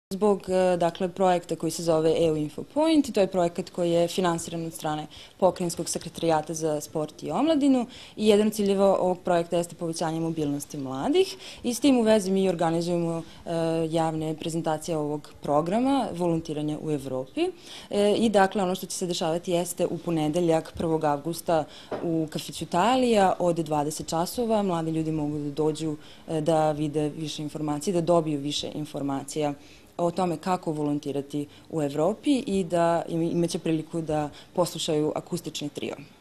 Zbog projekta koji se zove EU Infopoint, i to je projekat koji je finansiran od strane Pokrajinskog sekretarijata za sport i omladinu, i jedan od ciljeva ovog projekta jeste povećanje mobilnosti mladih, i s tim u vezi mi organizujemo javne prezentacije ovog programa volontiranja u Evropi. I dakle ono što će se dešavati jeste u ponedeljak 1. avgusta u kafiću Italija od 20 časova. Mladi ljudi mogu da dođu da vide više informacija, da dobiju više informacija o tome kako volontirati u Evropi i da imaće priliku da poslušaju akustični trio.